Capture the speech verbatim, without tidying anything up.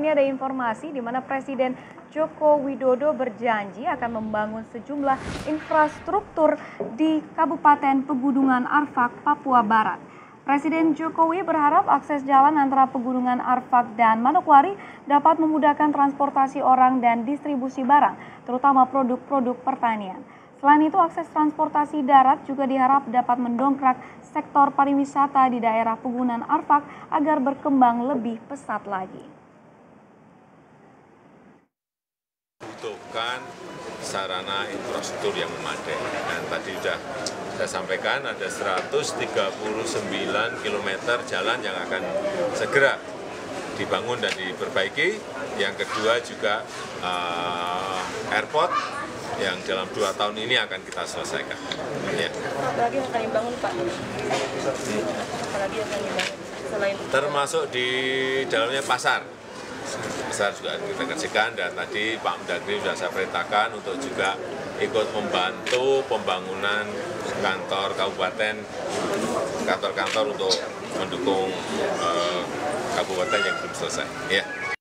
ini ada informasi di mana Presiden Joko Widodo berjanji akan membangun sejumlah infrastruktur di Kabupaten Pegunungan Arfak, Papua Barat. Presiden Jokowi berharap akses jalan antara Pegunungan Arfak dan Manokwari dapat memudahkan transportasi orang dan distribusi barang, terutama produk-produk pertanian. Selain itu, akses transportasi darat juga diharap dapat mendongkrak sektor pariwisata di daerah Pegunungan Arfak agar berkembang lebih pesat lagi. Butuhkan sarana infrastruktur yang memadai. Dan tadi sudah saya sampaikan ada seratus tiga puluh sembilan kilometer jalan yang akan segera dibangun dan diperbaiki. Yang kedua juga uh, airport yang dalam dua tahun ini akan kita selesaikan. Ya. Apalagi yang akan dibangun, Pak? Hmm. Apalagi yang akan dibangun selain termasuk di dalamnya pasar. Pasar juga kita kerjakan dan tadi Pak Mendagri sudah saya perintahkan untuk juga ikut membantu pembangunan kantor kabupaten, kantor-kantor untuk mendukung uh, kabupaten yang belum selesai. Ya.